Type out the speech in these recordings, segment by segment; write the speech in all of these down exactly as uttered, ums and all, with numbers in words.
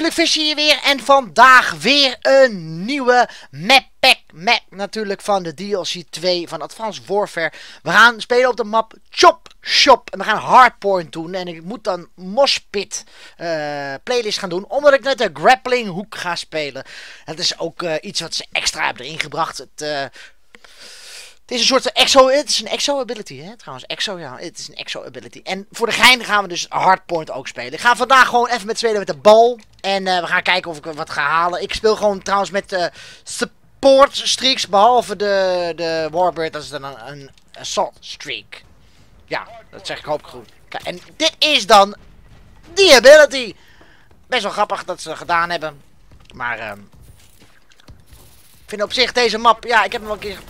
natuurlijk Visje hier weer en vandaag weer een nieuwe map pack map natuurlijk van de D L C twee van Advanced Warfare. We gaan spelen op de map Chop Shop en we gaan Hardpoint doen en ik moet dan Moshpit uh, playlist gaan doen omdat ik net de grappling hoek ga spelen. Het is ook uh, iets wat ze extra hebben erin gebracht. Het... Uh, Het is een soort exo, het is een exo ability, hè? Trouwens, exo, ja, het is een exo ability. En voor de gein gaan we dus Hardpoint ook spelen. Ik ga vandaag gewoon even met spelen met de bal. En uh, we gaan kijken of ik wat ga halen. Ik speel gewoon trouwens met uh, support streaks, behalve de, de Warbird, dat is dan een, een assault streak. Ja, dat zeg ik hoop ik goed. Kijk, en dit is dan die ability. Best wel grappig dat ze gedaan hebben. Maar, uh, ik vind op zich deze map, ja, ik heb hem wel een keer...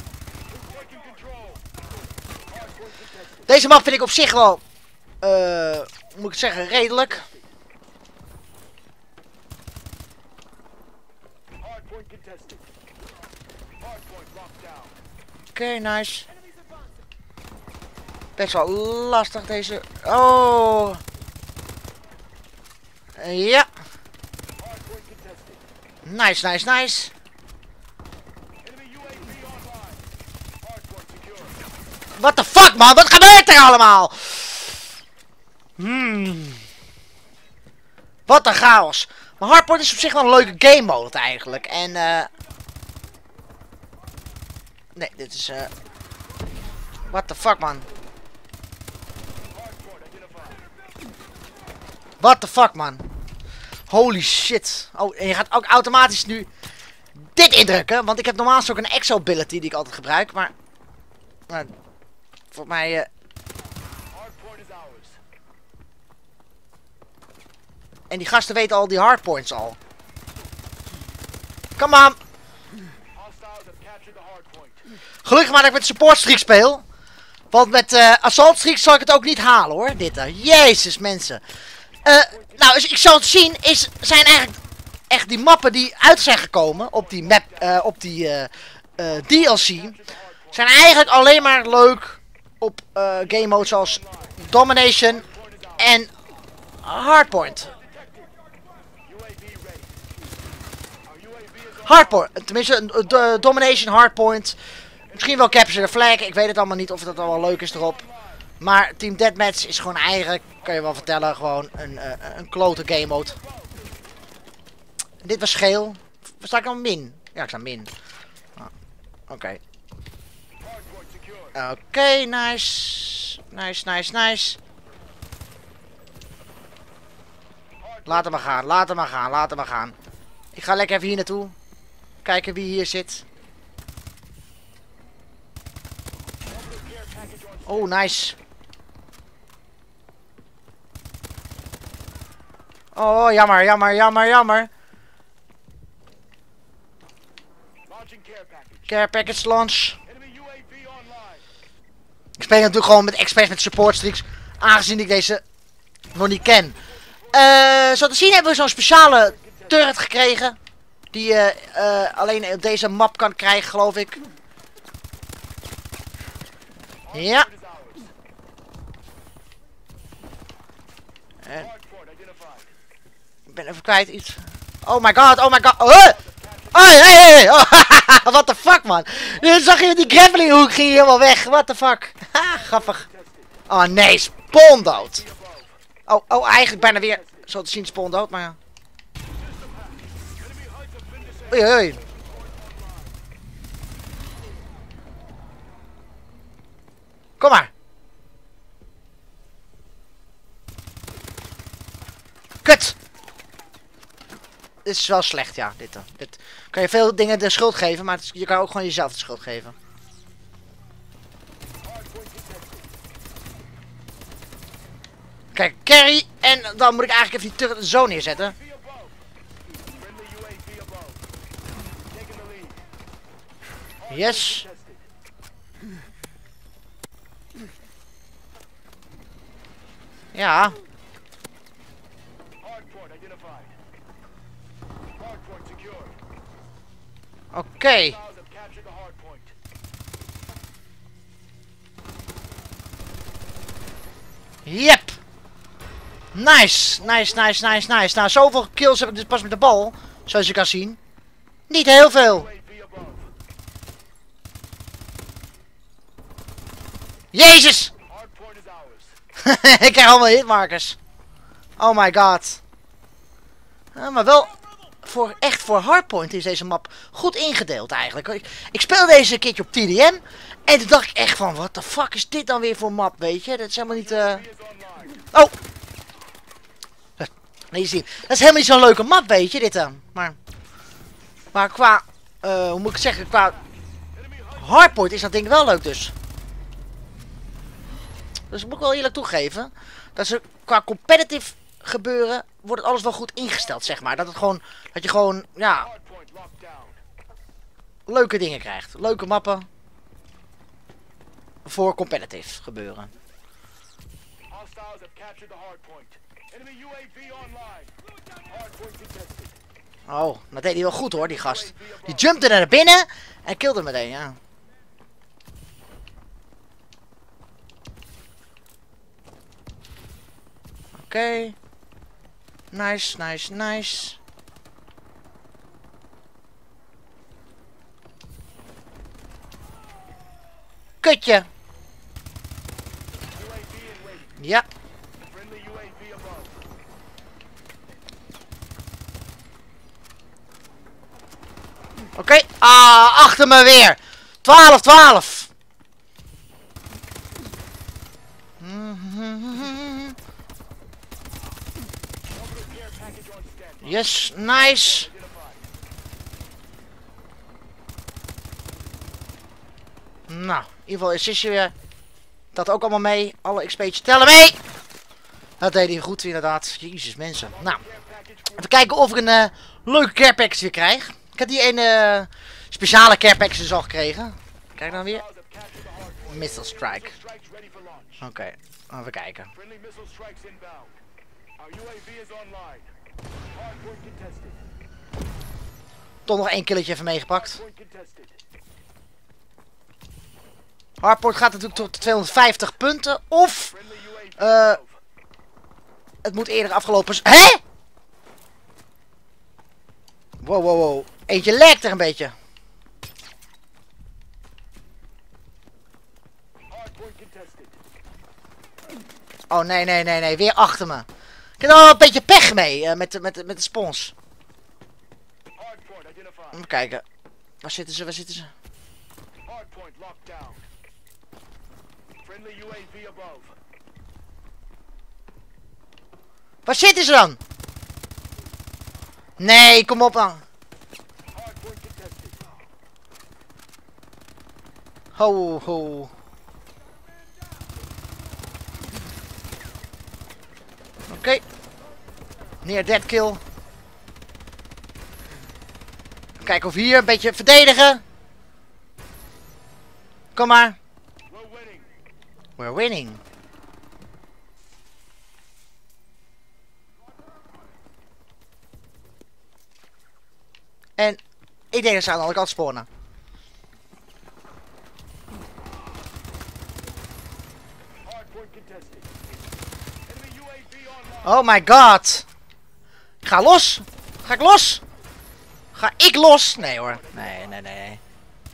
Deze map vind ik op zich wel, uh, moet ik zeggen, redelijk. Oké, okay, nice. Best wel lastig deze. Oh. Ja. Nice, nice, nice. What the fuck, man? Wat gebeurt er allemaal? Hmm. Wat een chaos. Maar Hardpoint is op zich wel een leuke game mode eigenlijk. En uh... nee, dit is uh... what the fuck, man? What the fuck, man? Holy shit. Oh, en je gaat ook automatisch nu dit indrukken. Want ik heb normaal ook een exo ability die ik altijd gebruik. Maar... maar voor mij... Uh... En die gasten weten al die hardpoints al. Come on! Gelukkig maar dat ik met support streak speel. Want met uh, assault streak zal ik het ook niet halen hoor. Dit uh. Jezus mensen. Uh, nou, ik zal het zien. Is, zijn eigenlijk echt die mappen die uit zijn gekomen. Op die map. Uh, op die uh, uh, D L C. Zijn eigenlijk alleen maar leuk. Op uh, game mode zoals Domination en Hardpoint. Hardpoint, tenminste uh, Domination, Hardpoint. Misschien wel Capture the Flag, ik weet het allemaal niet of dat al wel leuk is erop. Maar Team Deathmatch is gewoon eigenlijk, kan je wel vertellen, gewoon een, uh, een klote game mode. Dit was geel. Sta ik dan min? Ja, ik sta min. Ah, Oké. Okay. Oké, okay, nice. Nice, nice, nice. Laat hem maar gaan, laat hem maar gaan, laat hem maar gaan. Ik ga lekker even hier naartoe. Kijken wie hier zit. Oh, nice. Oh, jammer, jammer, jammer, jammer. Care package launch. Ik speel natuurlijk gewoon met expert met support streaks, aangezien ik deze nog niet ken. Uh, zo te zien hebben we zo'n speciale turret gekregen. Die je uh, uh, alleen op deze map kan krijgen, geloof ik. Ja. Uh, ik ben even kwijt iets. Oh my god, oh my god. Oh, hey, hey, hey. Oh, what the fuck, man. Dan zag je die grappling hoek ging helemaal weg. What the fuck. Ha, grappig. Oh nee, spawn dood. Oh, oh, eigenlijk bijna weer zo te zien spawn dood, maar ja. Oei, oei. Kom maar. Kut. Dit is wel slecht, ja. Dit, dit kan je veel dingen de schuld geven, maar je kan ook gewoon jezelf de schuld geven. Kijk, carry. En dan moet ik eigenlijk even die turret zo neerzetten. Yes. Ja. Oké. Okay. Yep. Nice, nice, nice, nice, nice. Nou, zoveel kills heb ik dus pas met de bal. Zoals je kan zien. Niet heel veel. Jezus! Ik krijg allemaal hitmarkers. Oh my god. Ja, maar wel voor, echt voor hardpoint is deze map goed ingedeeld eigenlijk. Ik, ik speel deze een keertje op T D M. En toen dacht ik echt van, wat de fuck is dit dan weer voor map, weet je? Dat is helemaal niet... Uh... Oh! Nee, zie. Dat is helemaal niet zo'n leuke map, weet je, dit dan. Maar, maar qua, uh, hoe moet ik zeggen, qua hardpoint is dat ding wel leuk dus. Dus dat moet ik wel eerlijk toegeven. Dat ze qua competitive gebeuren, wordt het alles wel goed ingesteld, zeg maar. Dat het gewoon, dat je gewoon, ja, leuke dingen krijgt. Leuke mappen voor competitive gebeuren. Oh, dat deed hij wel goed hoor, die gast. Die jumpte naar binnen en killde meteen, ja. Oké. Okay. Nice, nice, nice. Kutje. Ja. Oké. Okay. Ah, achter me weer. twaalf twaalf. Yes, nice. Nou, in ieder geval is Sissy weer. Dat ook allemaal mee. Alle X P'tjes tellen mee. Dat deed hij goed inderdaad. Jezus mensen. Nou, even kijken of ik een uh, leuke care package weer krijg. Ik heb die een uh, speciale care package dus al gekregen. Kijk dan weer. Missile strike. Oké, okay, even kijken. Toch nog één killetje even meegepakt. Hardpoint gaat natuurlijk tot tweehonderdvijftig punten. Of uh, het moet eerder afgelopen zijn. Hé? Wow, wow, wow. Eentje lekt er een beetje. Oh nee, nee, nee, nee. Weer achter me. Ik heb er wel een beetje pech mee uh, met, met, met de spons. Even kijken. Waar zitten ze? Waar zitten ze? Waar zitten ze dan? Nee, kom op dan. Ho, ho. Oké. Okay. Neer dead kill. Kijken of hier een beetje verdedigen. Kom maar. We're winning. En ik denk dat ze aan de andere kant spawnen. Oh my god. Ga los. Ga ik los? Ga ik los? Nee hoor. Nee, nee, nee, nee.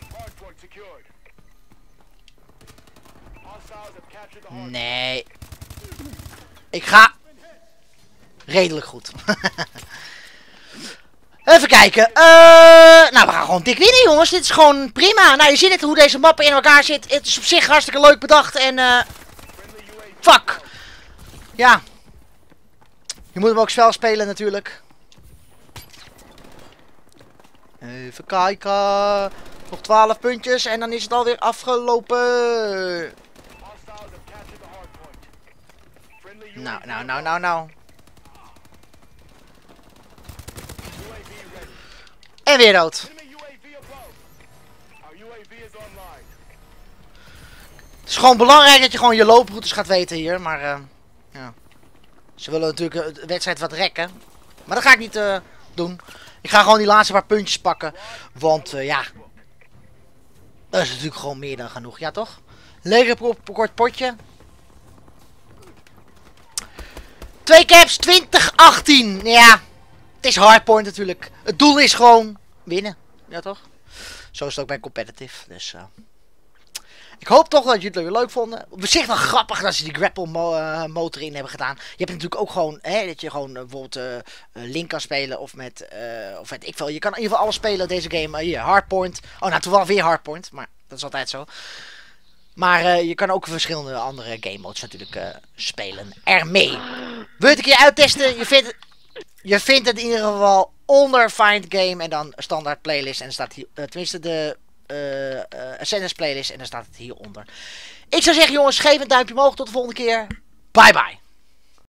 Nee. Ik ga redelijk goed. Even kijken. Uh, nou, we gaan gewoon dik winnen, jongens. Dit is gewoon prima. Nou, je ziet het hoe deze mappen in elkaar zit. Het is op zich hartstikke leuk bedacht. En, uh, fuck. Ja. Je moet hem ook spel spelen, natuurlijk. Even kijken. Nog twaalf puntjes en dan is het alweer afgelopen. Nou, nou, nou, nou, nou. En weer dood. Het is gewoon belangrijk dat je gewoon je looproutes gaat weten hier, maar uh, ja. Ze willen natuurlijk de wedstrijd wat rekken. Maar dat ga ik niet uh, doen. Ik ga gewoon die laatste paar puntjes pakken. Want uh, ja. Dat is natuurlijk gewoon meer dan genoeg. Ja toch? Leger kort potje. Twee caps, twintig achttien. Ja, het is hardpoint natuurlijk. Het doel is gewoon winnen. Ja toch? Zo is het ook bij competitive. Dus uh, ik hoop toch dat jullie het weer leuk vonden. Op zich wel grappig dat ze die grapple mo uh, motor in hebben gedaan. Je hebt natuurlijk ook gewoon, hè, dat je gewoon uh, bijvoorbeeld uh, uh, Link kan spelen. Of met, uh, of weet ik veel. Je kan in ieder geval alles spelen deze game. Uh, hier, hardpoint. Oh, nou toevallig weer hardpoint. Maar dat is altijd zo. Maar uh, je kan ook verschillende andere game modes natuurlijk uh, spelen ermee. Wil je het een keer uittesten? Je vindt, je vindt het in ieder geval onder Find Game en dan standaard playlist. En dan staat hier, uh, tenminste de uh, uh, Ascendance playlist en dan staat het hieronder. Ik zou zeggen jongens, geef een duimpje omhoog. Tot de volgende keer. Bye bye.